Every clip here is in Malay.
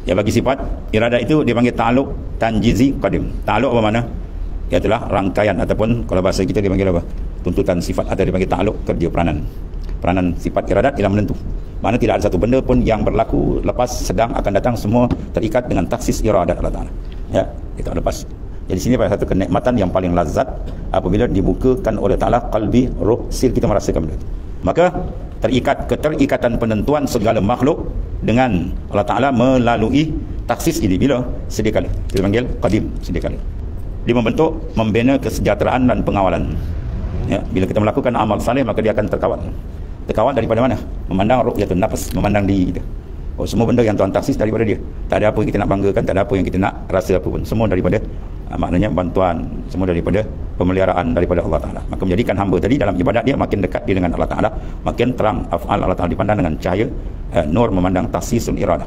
Ya, bagi sifat iradat itu dipanggil ta'alluq tanjizi qadim. Ta'alluq apa mana? Iaitulah rangkaian, ataupun kalau bahasa kita dipanggil apa? Tuntutan sifat, atau dipanggil ta'alluq kerja peranan. Peranan sifat iradat ialah menentu. Mana tidak ada satu benda pun yang berlaku lepas, sedang, akan datang, semua terikat dengan taksis iradat Allah Ta'ala. Ya, itu lepas. Jadi sini pada satu kenikmatan yang paling lazat apabila dibukakan oleh Ta'ala qalbi, roh, sir kita merasakan benda itu. Maka keterikatan penentuan segala makhluk dengan Allah Ta'ala melalui taksis ini bila sedia kali. Kita panggil qadim, sedia kali. Dia membentuk, membina kesejahteraan dan pengawalan. Ya, bila kita melakukan amal saleh, maka dia akan terkawal. Terkawal daripada mana? Memandang ru'yatun nafs, memandang diri kita. Oh, semua benda yang Tuhan taksis daripada dia. Tak ada apa yang kita nak banggakan, tak ada apa yang kita nak rasa apa pun. Semua daripada maknanya bantuan, semua daripada pemeliharaan daripada Allah Ta'ala. Maka menjadikan hamba tadi dalam ibadat dia makin dekat dia dengan Allah Ta'ala, makin terang af'al Allah Ta'ala dipandang dengan cahaya nur, memandang taksisul iradah.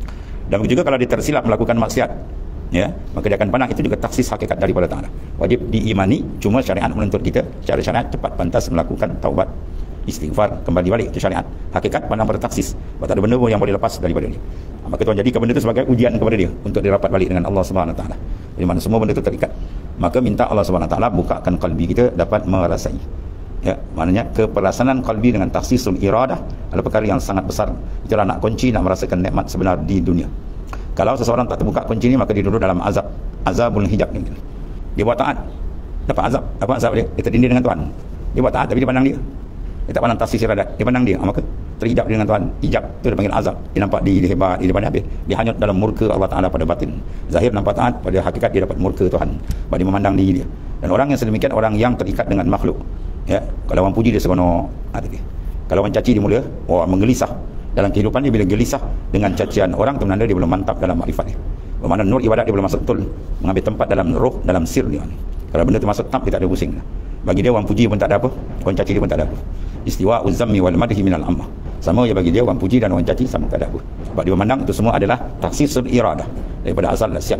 Dan begitu juga kalau dia tersilap melakukan maksiat, ya, maka dia akan pandang itu juga taksis hakikat daripada Ta'ala. Wajib diimani, cuma syariat menuntut kita secara syariat cepat pantas melakukan taubat, istighfar, kembali balik ke syariat. Hakikat pandang pada taksis, tak ada benda pun yang boleh lepas daripada dia. Maka Tuhan jadikan benda itu sebagai ujian kepada dia untuk dirapat balik dengan Allah Subhanahu Wa Taala. Di mana semua benda itu terikat. Maka minta Allah Subhanahu Wa Taala bukakan kalbi kita dapat merasai. Ya, maknanya keperasaan kalbi dengan taksisul iradah adalah perkara yang sangat besar. Itulah nak kunci nak merasakan nikmat sebenar di dunia. Kalau seseorang tak terbuka kunci ini, maka dia duduk dalam azab, azabul hijab ni. Dia buat taat, dapat azab. Apa azab dia? Dia tertindih dengan Tuhan. Dia buat taat tapi dia pandang dia. Dia tak pandang taksis iradat, dia pandang dia. Maka terhijab dengan Tuhan. Hijab tu dia panggil azab. Dia nampak dia hebat, dia pandang habis. Dia hanyut dalam murka Allah Ta'ala pada batin. Zahir nampak taat, pada hakikat dia dapat murka Tuhan. Dia memandang diri dia. Dan orang yang sedemikian, orang yang terikat dengan makhluk. Ya, kalau orang puji dia seronok, kalau orang caci dia mula menggelisah dalam kehidupan dia. Bila gelisah dengan cacian orang, itu menanda dia belum mantap dalam makrifat dia. Bermakna nur ibadat dia belum masuk betul, mengambil tempat dalam roh, dalam sir dia. Kalau benda itu masuk tap, dia tak ada pusing. Bagi dia orang puji pun tak ada apa, orang caci dia pun tak ada apa. Istiwa uzammi wal madhi minal ammah. Sama je bagi dia, orang puji dan orang caci sama, tak ada apa. Sebab dia memandang itu semua adalah taksisul iradah, daripada asal dah siap.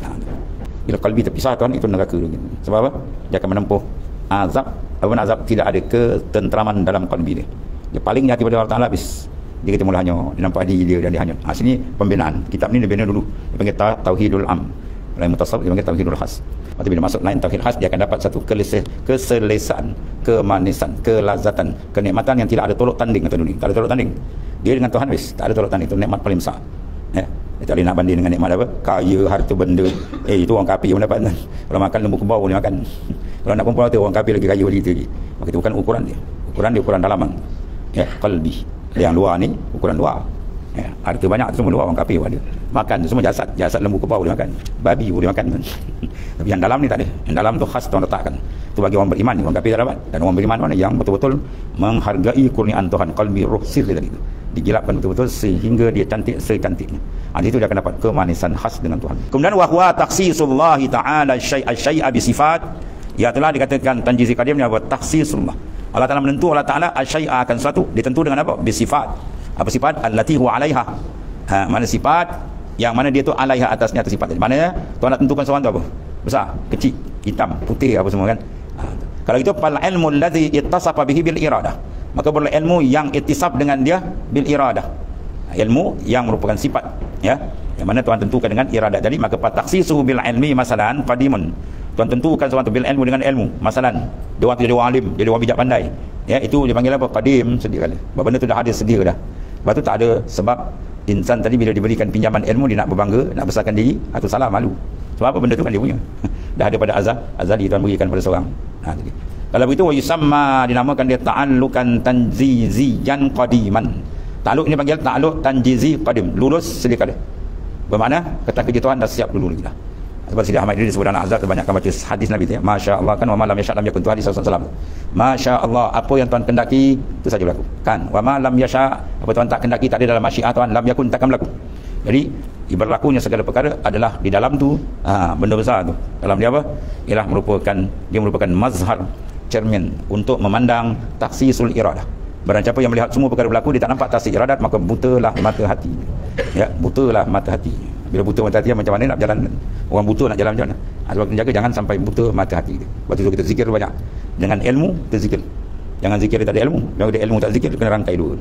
Bila kalbi terpisah, Tuhan, itu neraka. Sebab apa? Dia akan menempuh azab. Apapun azab, tidak ada ketenteraman dalam kalbi dia. Dia paling hati pada Allah Ta'ala, habis dia kata mula hanyut, dia nampak diri dia dan dia hanyut. Sini pembinaan. Kitab ni dia bina dulu, dia panggil Tauhidul Am. Lain mutasawuf dia panggil Tauhidul Khas. Lepas bila masuk lain Tauhid Khas, dia akan dapat satu keselesaan, kemanisan, kelazatan, kenikmatan yang tidak ada tolok tanding kata dunia. Tak ada tolok tanding. Dia dengan Tuhan habis, tak ada tolok tanding. Itu nikmat paling besar. Ya. Dia tak boleh nak banding dengan nikmat apa? Kaya, harta benda. Itu orang kafir yang mendapat. Kalau makan lembu kebau boleh makan. Kalau nak perempuan tu, orang kafir lagi kaya bagi itu lagi. Maka itu bukan ukuran dia. Ukuran dia ukuran dalaman. Ya, qalbi. Yang luar ni ukuran luar. Ya, harta banyak tu semua luar, orang kafir ada. Makan tu semua jasad lembu kebau boleh makan. Babi boleh makan. Tapi yang dalam ni tak ada. Yang dalam tu khas Tuhan letakkan. Itu bagi orang beriman, orang kafir tak dapat. Dan orang beriman mana yang betul-betul menghargai kurniaan Tuhan, qalbi, ruh, sir dia tadi tu. Digilapkan betul-betul sehingga dia cantik secantiknya. Di situ dia akan dapat kemanisan khas dengan Tuhan. Kemudian wahwa taksisullah ta'ala syai'a bi sifat. Ya, telah dikatakan tanjizi qadim ni apa? Taksisullah. Allah Ta'ala menentu, Allah Ta'ala syai'a akan sesuatu ditentu dengan apa? Bi sifat. Apa sifat? Allati huwa 'alaiha. Mana sifat yang mana dia tu 'alaiha, atasnya, atas sifat. Maknanya Tuhan nak tentukan sesuatu apa? Besar, kecil, hitam, putih, apa semua kan. Kalau itu fal ilmu allazi ittasafa bihi bil iradah. Maka boleh ilmu yang ittisaf dengan dia bil iradah. Ilmu yang merupakan sifat, ya. Yang mana Tuhan tentukan dengan iradah tadi, maka taksisuhu bil ilmi masalan qadimun. Tuhan tentukan sesuatu bil ilmu dengan ilmu. Masalan, dia orang tu jadi orang alim, jadi orang bijak pandai. Ya, itu dipanggil apa? Qadim, sedia kali. Sebab benda tu dah ada sedia dah. Sebab tu tak ada sebab insan tadi bila diberikan pinjaman ilmu dia nak berbangga, nak besarkan diri atau salah malu. Sebab apa? Benda tu kan dia punya. Dah ada pada azali Tuhan berikan pada seorang. Tadi. Kalau begitu yusamma, dinamakan dia ta'allukan tanjiziyan qadiman. Ta'alluq ni panggil ta'alluq tanjizi qadim, lulus sedia kali. Bermakna kata kerja Tuhan dah siap dulu lagi dah. Sebab Sidi Ahmad Idris sebut dalam azab terbanyak baca hadis Nabi tu ya. Masya-Allah kan, wa ma lam yasha' lam yakun, tu hadis Rasulullah SAW. Masya-Allah, apa yang Tuhan kendaki itu saja berlaku. Kan, wa ma lam yasha', apa Tuhan tak kendaki tak ada dalam masyiat Tuhan, lam yakun, takkan berlaku. Jadi berlakunya segala perkara adalah di dalam tu benda besar tu. Dalam dia apa? Ialah merupakan mazhar, cermin untuk memandang taksisul iradah. Barang siapa yang melihat semua perkara berlaku, dia tak nampak taksir iradat, maka butalah mata hati. Ya, butalah mata hati. Bila buta mata hati, macam mana nak berjalan? Orang buta nak jalan macam mana? Sebab kita jaga jangan sampai buta mata hati. Lepas tu kita zikir banyak. Dengan ilmu, kita zikir. Jangan zikir tak ada ilmu. Kalau ada ilmu tak zikir, kena rangkai dulu.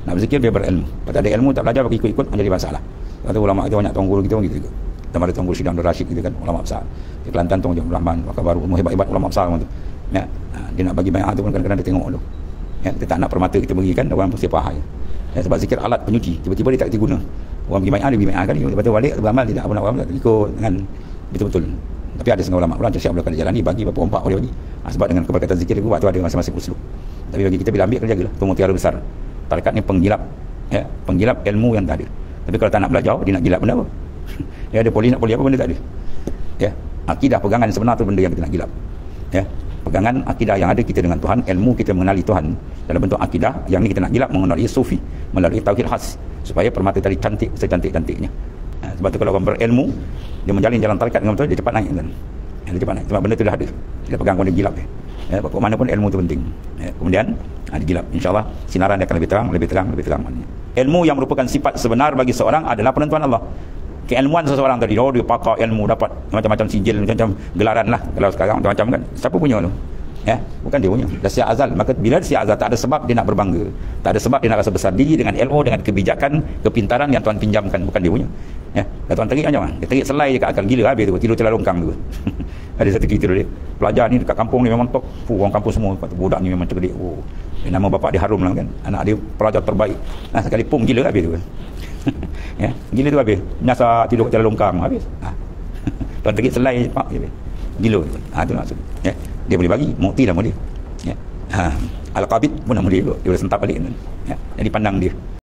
Nak berzikir biar berilmu. Kalau tak ada ilmu, tak belajar, bagi ikut-ikut, jadi masalah. Kata ulama kita banyak tuan guru kita gitu. Sama ada tuan guru Sidang Abdul Rashid gitu kan, ulama besar. Di Kelantan tuan Abdul Rahman, Wakil Baru, hebat-hebat ulama besar tu. Ya, dia nak bagi bayar tu pun kadang-kadang dia tengok dulu. Ya, dia tak nak permata kita bagi kan, orang pasti faham. Ya, sebab zikir alat penyuci, tiba-tiba dia tak kerti guna. Orang pergi bayar, dia pergi bayar kali, lepas tu balik beramal, tidak apa nak beramal, ikut dengan betul-betul. Tapi ada setengah ulama pula macam Syekh Abdul Qadir Jalani bagi berapa empat dia bagi. Sebab dengan keberkatan zikir itu waktu ada masing-masing uslub. Tapi bagi kita bila ambil kena jagalah, tu mutiara besar. Tarekat ni penggilap, ya, penggilap ilmu yang tak ada. Tapi kalau tak nak belajar, dia nak gilap benda apa? Dia ada polis nak polis apa benda tak ada. Ya, akidah pegangan sebenar tu benda yang kita nak gilap. Ya, pegangan akidah yang ada kita dengan Tuhan, ilmu kita mengenali Tuhan dalam bentuk akidah, yang ni kita nak gilap mengenali sufi, melalui tauhid khas, supaya permata tadi cantik secantik-cantiknya. Sebab tu kalau orang berilmu, dia menjalin jalan tarekat dengan betul, dia cepat naik kan. Dia cepat naik sebab benda tu dah ada. Dia pegang dia gilap dia. Ya, pokok mana pun ilmu tu penting. Ya, kemudian digilap, insya-Allah sinaran dia akan lebih terang, lebih terang, lebih terang. Ilmu yang merupakan sifat sebenar bagi seorang adalah penentuan Allah. Keilmuan seseorang tadi, dia pakar ilmu, dapat macam-macam sijil, macam-macam gelaran lah. Kalau sekarang macam-macam kan, siapa punya tu? Ya, bukan dia punya. Dah sejak azal. Maka bila sejak azal tak ada sebab dia nak berbangga, tak ada sebab dia nak rasa besar diri dengan ilmu, dengan kebijakan, kepintaran yang Tuhan pinjamkan, bukan dia punya. Ya, Tuhan terik macam mana? Dia terik selai je kat akal, gila habis tu, tidur celah longkang tu. Ada satu cerita dia. Pelajar ni dekat kampung ni memang top. Orang kampung semua, budak ni memang cerdik. Nama bapak dia harum lah kan. Anak dia pelajar terbaik. Sekali pum gila habis tu. Ya, gila tu habis. Nyasar tidur kat celah longkang habis. Tuhan terik selai pak habis. Gila. Tu maksud. Ya. Dia boleh bagi, mukti nama dia. Ya. Al-Qabid pun nama dia juga. Dia boleh sentap balik. Ya. Jadi pandang dia.